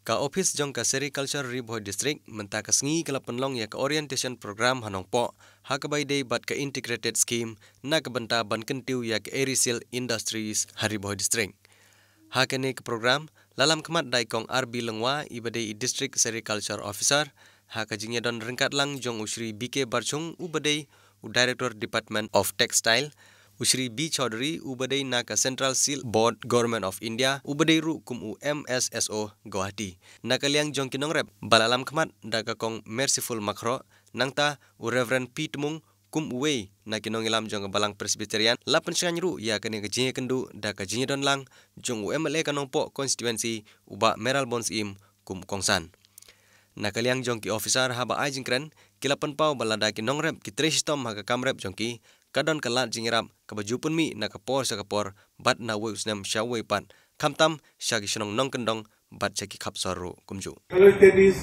Ka office jong ka sericulture Riboy district menta ka sngi kala penlong ya ka orientation program hanong po ha ka bay day bat ka integrated scheme na ka banta ban kentiu ya ka Erisil Industries Riboy district. Ha ka ne ka program lalam kemat dai kong RB Lengwa ibadai district sericulture officer ha ka jingya don rengkat lang jong usri BK Barchung ubadai director department of textile Usri B. Chaudhary ubadai naka Central Seal Board Government of India ubadai ru kum MSSO Guwahati nakaliang jong kinong rep balalam kemat daga kong Merciful Makro nangta Reverend P. Temung kum uwe na kinong ilam jong balang Presbyterian lapan syang ru ya kene kejinya kendu daga jinya don lang jong MLA kanong po constituency uba Meral Bons im kum kongsan nakaliang jong ki officer haba ai jingkren kilapan pau balada kinong rep ki trestom haga kamrep jong ki kadon kalat jingirap kabajupun mi na kapor sa kapor bat na we usnam shawai pat kamtam shagi shnong nong kendong bat cheki khapsaru kumju. Hello, state is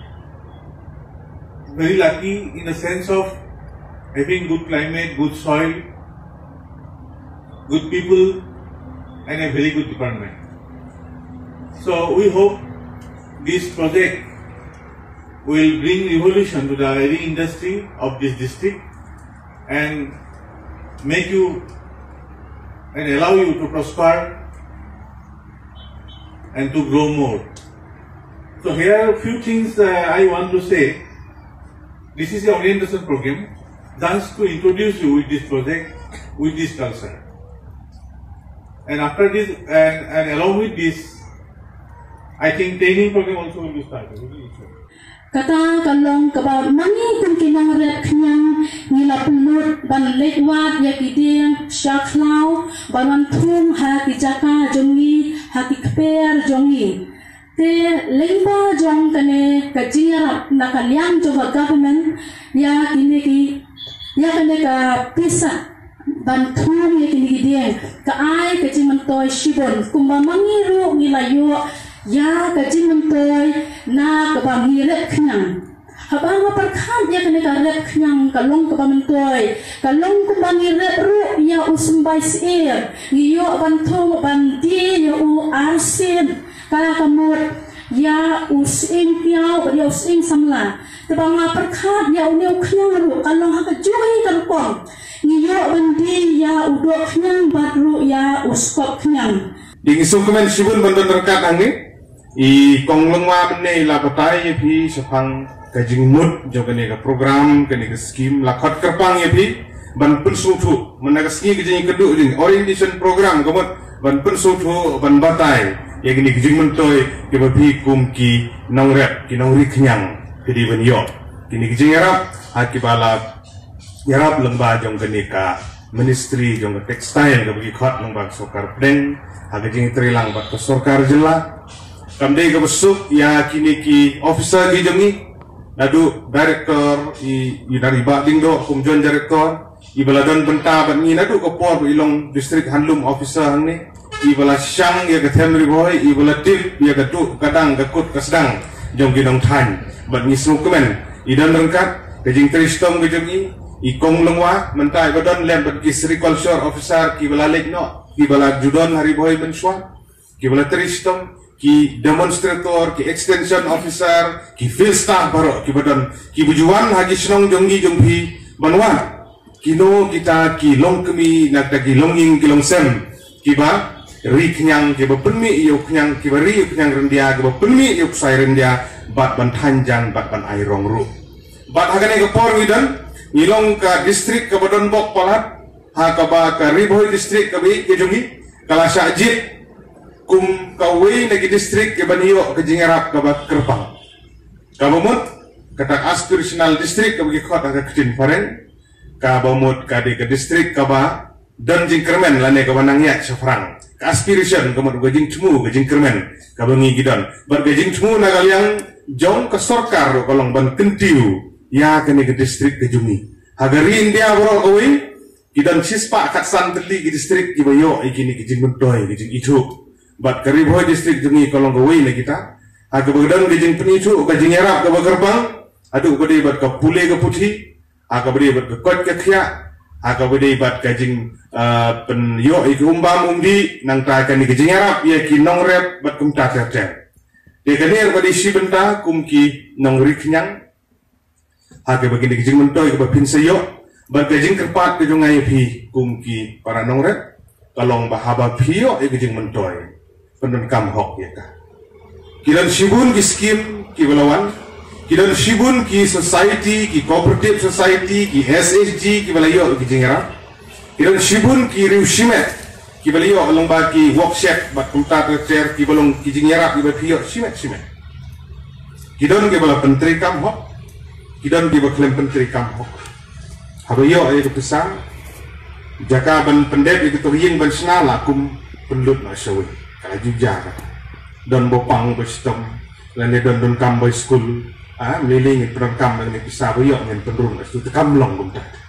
very lucky in a sense of having good climate, good soil, good people and a very good department. So we hope this project will bring revolution to the dairy industry of this district and make you and allow you to prosper and to grow more. So here are a few things I want to say. This is the orientation program done to introduce you with this project, with this culture. And after this, and along with this, I think training program also will be started. Kata kalong kabar mani kung kinangaret kanyang nilapulot ban lekwat ya kiding syaklau ban thum ha kijaka jongi ha kikper jongi te lengba jong kane kajirap nakaliam coba government ya kini ki ya kane ka pisa ban thum ya kini kiding ka ai kajing mentoy shibon kumba mangiru nilayo ya kajing mentoy na kabang hiret kenyang habang perkhat ya kene karet kenyang kalong kabang mentoy kalong kabang hiret ru ya usmbai seir yo bantu bandi yo arsin kala kamut ya using piau ya using samla kabang perkhat ya uneu kenyang ru kalong ha kajui kalkong yo bandi ya udok kenyang badru ya uskop kenyang ding sukumen sibun bandon rekat angin I kong lengwa bene la batai phi sapang kajing mut jo kene ka program kene ka scheme la khat kerpang ye phi ban pun sutu menaga ski kajing kedu jing orientation program kamut ban pun sutu ban batai ye kene kajing mentoy ke babi kum ki nongrep ki nongri knyang pidi ban yo kene kajing yarap akibala yarap lengba jong kene ka ministry jong ka textile ka bagi khat lengba sokar pdeng agajing trilang bat ka sorkar jela kamdei ka besuk ya kini ki officer ki jongi nadu director i dari ba dingdo kumjon director i baladon benta ban ni nadu ko por ilong district handlum officer ni i bala syang ya ka temri boy i bala tip ya ka tu kadang ka kut ka sedang jong ki dong than ban ni sukumen i dan rengkat ka jing tristom ki jongi i kong lengwa mentai badon lem ban ki agriculture officer ki bala lekno ki bala judon hari boy ben swa ki bala tristom ki demonstrator, ki extension officer, ki field staff baru, ki badan, ki bujuan haji senong jonggi jonghi banwa, kino kita ki long kemi nak ki longing ki long sem, ki ba ri kenyang ki ba penmi iyo kenyang ki ba ri kenyang rendia ki ba penmi iyo sai rendia bat ban tanjang bat ban airong ru, bat hagane ke por widan, ngilong ka district ke badan bok palat, ha ka ba ka Riboy district ke bi ki jonggi, kala syajit kum kawai nagi distrik ke baniyo ke jingarap ke kerpang kabamut kata aspirational distrik ke bagi kota ke kecin paren kabamut kade ke distrik ke ba dan jingkermen lane ke banangnya sefrang ke aspiration kamut gajing cemu gajing kermen ke bangi gidan bar gajing cemu nagaliang jong ke sorkar kolong ban kentiu ya kene ke distrik ke jumi hagari india bro kawai gidan sispa katsan teli ke distrik ke bayo ikini gajing mentoy gajing itu bat ke Riboy district jungi kolong gawai na kita aga bagdan gajing penicu gajing yarap ke bagerbang adu bade bat ke pule ke putih aga bade bat ke kot ke khia aga bade bat gajing pen yo ik umbam umdi nang ta kan gajing yarap ye ki nongrep bat kum ta ter Dia kenir pada isi benta kumki nongri kenyang. Hake begini kejing mentoi ke bapin sayo. Berkejing kerpat kejungai pi kumki para nongret. Kalong bahaba piyo kejing mentoi. Pendenkam hok ya kah. Kilan sibun ki skim ki balawan. Kilan sibun ki society, ki cooperative society, ki SSG ki balayo kejing era. Kilan sibun ki riusimet. Ki balayo along bagi workshop bat kulta tercer ki balong ki jingyarap ki bapiyo simet. Kidon ki bala penteri kam hok. Kidon ki baklem penteri kam hok. Habayo ay kepesan jaka ban pendek itu ring ban senala kum penlut na sawi. Kala jujara. Don bopang bestom lane don kam by school. Meliling perangkam ni pisabayo ngen penrun itu kam long kum tak.